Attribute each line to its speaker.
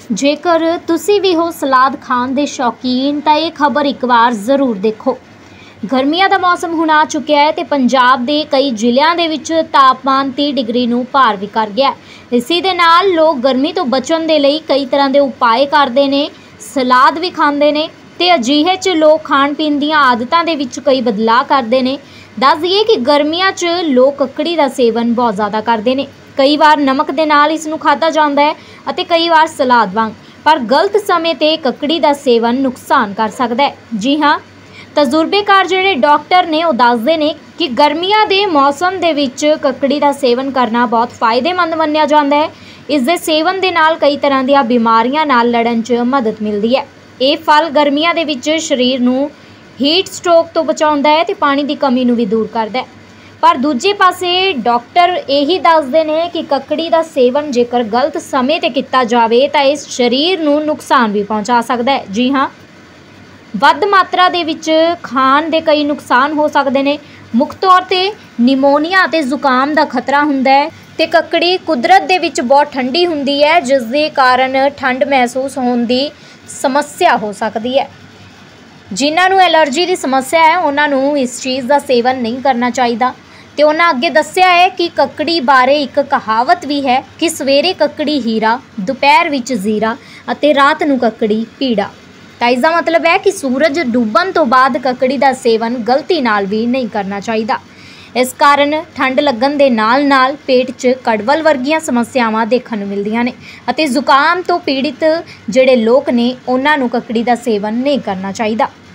Speaker 1: ਜੇਕਰ ਤੁਸੀਂ ਵੀ ਹੋ ਸਲਾਦ ਖਾਣ ਦੇ ਸ਼ੌਕੀਨ ਤਾਂ ਇਹ ਖਬਰ ਇੱਕ ਵਾਰ ਜ਼ਰੂਰ ਦੇਖੋ। ਗਰਮੀਆਂ ਦਾ ਮੌਸਮ ਹੁਣ ਆ ਚੁੱਕਿਆ ਹੈ ਤੇ ਪੰਜਾਬ ਦੇ ਕਈ ਜ਼ਿਲ੍ਹਿਆਂ ਦੇ ਵਿੱਚ ਤਾਪਮਾਨ 30 ਡਿਗਰੀ ਨੂੰ ਪਾਰ ਵੀ ਕਰ ਗਿਆ। ਇਸੇ ਦੇ ਨਾਲ ਲੋਕ ਗਰਮੀ ਤੋਂ ਬਚਣ ਦੇ ਲਈ ਕਈ ਤਰ੍ਹਾਂ ਦੇ ਉਪਾਅ ਕਰਦੇ ਨੇ, ਸਲਾਦ ਵੀ ਖਾਂਦੇ ਨੇ ਤੇ ਅਜਿਹੇ 'ਚ ਲੋਕ ਖਾਣ ਪੀਣ ਦੀਆਂ ਆਦਤਾਂ ਦੇ ਵਿੱਚ ਕਈ ਬਦਲਾਅ ਕਰਦੇ ਨੇ। ਦੱਸ ਦਈਏ ਕਿ ਗਰਮੀਆਂ 'ਚ ਲੋਕ ਕੱਕੜੀ ਦਾ ਸੇਵਨ ਬਹੁਤ ਜ਼ਿਆਦਾ ਕਰਦੇ ਨੇ। ਕਈ ਵਾਰ ਨਮਕ ਦੇ ਨਾਲ ਇਸ ਨੂੰ ਖਾਧਾ ਜਾਂਦਾ ਹੈ ਅਤੇ ਕਈ ਵਾਰ ਸਲਾਦ ਵਾਂਗ, ਪਰ ਗਲਤ ਸਮੇਂ ਤੇ ਕੱਕੜੀ ਦਾ ਸੇਵਨ ਨੁਕਸਾਨ ਕਰ ਸਕਦਾ ਹੈ। ਜੀ ਹਾਂ, ਤਜਰਬੇਕਾਰ ਜਿਹੜੇ ਡਾਕਟਰ ਨੇ ਉਹ ਦੱਸਦੇ ਨੇ ਕਿ ਗਰਮੀਆਂ ਦੇ ਮੌਸਮ ਦੇ ਵਿੱਚ ਕੱਕੜੀ ਦਾ ਸੇਵਨ ਕਰਨਾ ਬਹੁਤ ਫਾਇਦੇਮੰਦ ਮੰਨਿਆ ਜਾਂਦਾ ਹੈ। ਇਸ ਦੇ ਸੇਵਨ ਦੇ ਨਾਲ ਕਈ ਤਰ੍ਹਾਂ ਦੀਆਂ ਬਿਮਾਰੀਆਂ ਨਾਲ ਲੜਨ 'ਚ ਮਦਦ ਮਿਲਦੀ ਹੈ। ਇਹ ਫਲ ਗਰਮੀਆਂ ਦੇ ਵਿੱਚ ਸਰੀਰ ਨੂੰ ਹੀਟ ਸਟ੍ਰੋਕ ਤੋਂ ਬਚਾਉਂਦਾ ਹੈ ਤੇ ਪਾਣੀ ਦੀ ਕਮੀ ਨੂੰ ਵੀ ਦੂਰ ਕਰਦਾ ਹੈ। ਪਰ ਦੂਜੇ ਪਾਸੇ ਡਾਕਟਰ ਇਹੀ ਦੱਸਦੇ ਨੇ ਕਿ ਕੱਕੜੀ ਦਾ ਸੇਵਨ ਜੇਕਰ ਗਲਤ ਸਮੇਂ ਤੇ ਕੀਤਾ ਜਾਵੇ ਤਾਂ ਇਸ ਸਰੀਰ ਨੂੰ ਨੁਕਸਾਨ ਵੀ ਪਹੁੰਚਾ ਸਕਦਾ ਹੈ। ਜੀ ਹਾਂ, ਵੱਧ ਮਾਤਰਾ ਦੇ ਵਿੱਚ ਖਾਣ ਦੇ ਕਈ ਨੁਕਸਾਨ ਹੋ ਸਕਦੇ ਨੇ। ਮੁੱਖ ਤੌਰ ਤੇ ਨਿਮੋਨੀਆ ਅਤੇ ਜ਼ੁਕਾਮ ਦਾ ਖਤਰਾ ਹੁੰਦਾ ਹੈ ਤੇ ਕੱਕੜੀ ਕੁਦਰਤ ਦੇ ਵਿੱਚ ਬਹੁਤ ਠੰਡੀ ਹੁੰਦੀ ਹੈ, ਜਿਸ ਦੇ ਕਾਰਨ ਠੰਡ ਮਹਿਸੂਸ ਹੋਣ ਦੀ ਸਮੱਸਿਆ ਹੋ ਸਕਦੀ ਹੈ। ਜਿਨ੍ਹਾਂ ਨੂੰ ਐਲਰਜੀ ਦੀ ਸਮੱਸਿਆ ਹੈ ਉਹਨਾਂ ਨੂੰ ਇਸ ਚੀਜ਼ ਦਾ ਸੇਵਨ ਨਹੀਂ ਕਰਨਾ ਚਾਹੀਦਾ। ਤੇ ਉਹਨਾਂ ਅੱਗੇ ਦੱਸਿਆ ਹੈ ਕਿ ਕੱਕੜੀ ਬਾਰੇ ਇੱਕ ਕਹਾਵਤ ਵੀ ਹੈ ਕਿ ਸਵੇਰੇ ਕੱਕੜੀ ਹੀਰਾ, ਦੁਪਹਿਰ ਵਿੱਚ ਜ਼ੀਰਾ ਅਤੇ ਰਾਤ ਨੂੰ ਕੱਕੜੀ ਪੀੜਾ। ਤਾਂ ਇਸ ਦਾ ਮਤਲਬ ਹੈ ਕਿ ਸੂਰਜ ਡੁੱਬਣ ਤੋਂ ਬਾਅਦ ਕੱਕੜੀ ਦਾ ਸੇਵਨ ਗਲਤੀ ਨਾਲ ਵੀ ਨਹੀਂ ਕਰਨਾ ਚਾਹੀਦਾ। ਇਸ ਕਾਰਨ ਠੰਡ ਲੱਗਣ ਦੇ ਨਾਲ ਪੇਟ 'ਚ ਕੜਵਲ ਵਰਗੀਆਂ ਸਮੱਸਿਆਵਾਂ ਦੇਖਣ ਨੂੰ ਮਿਲਦੀਆਂ ਨੇ ਅਤੇ ਜ਼ੁਕਾਮ ਤੋਂ ਪੀੜਿਤ ਜਿਹੜੇ ਲੋਕ ਨੇ ਉਹਨਾਂ ਨੂੰ ਕੱਕੜੀ ਦਾ ਸੇਵਨ ਨਹੀਂ ਕਰਨਾ ਚਾਹੀਦਾ।